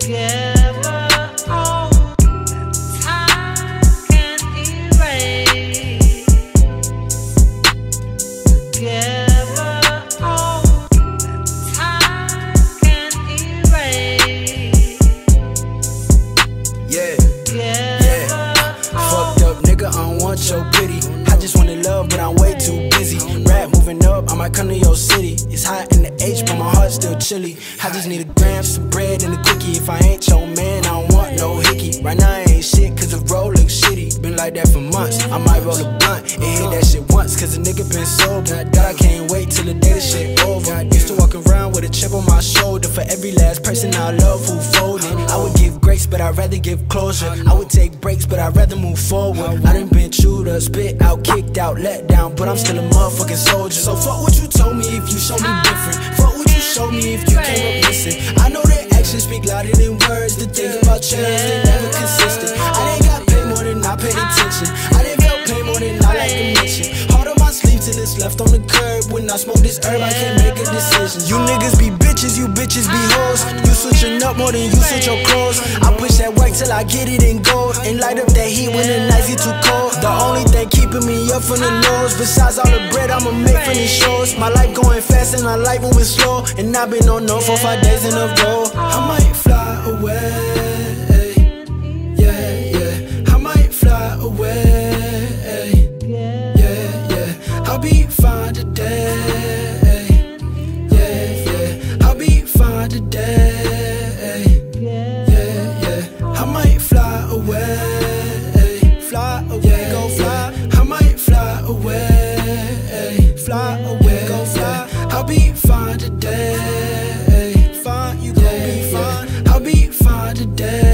Together, all time can erase. Together, all time can erase. Yeah. Fucked up nigga, I don't want your pity. I just wanna love, but I'm way too busy. Rap moving up, I might come to your city. It's hot in the H, but my heart's still chilly. I just need a gram, some bread, and a quickie. If I ain't your man, I don't want no hickey. Right now I ain't shit, cause the road looks shitty. Been like that for months, I might roll a blunt and hit that shit once, cause a nigga been sober. God, I can't wait till the day the shit over. Used to walk around with a chip on my shoulder. For every last person I love who folded, I would give grace, but I'd rather give closure. I would take breaks, but I'd rather move forward. I done been chewed up, spit out, kicked out, let down, but I'm still a motherfucking soldier. So fuck what you told me if you show me different. Fuck what you showed me if you came up missing. I know that actions speak louder than words. The thing about change, they never consistent. I didn't got paid more than I paid attention. I didn't feel pain more than I like to mention. Heart on my sleeve till it's left on the curb. When I smoke this herb, I can't make a decision. You niggas be bitches, you bitches be hoes. You switching up more than you switch your clothes. I push that work till I get it in gold, and light up that heat when the nights get too cold. The only thing keeping me up from the nose, besides all the bread I'ma make from these shows. My life going fast and I like moving slow, and I've been on no for 5 days in a row. I might fly away, yeah, yeah. I might fly away, yeah, yeah. I'll be fine today, yeah, yeah. I'll be fine today, yeah, yeah. I might fly away, go fly. I might fly away, go fly. I'll be fine today, fine, you gon' be fine. I'll be fine today.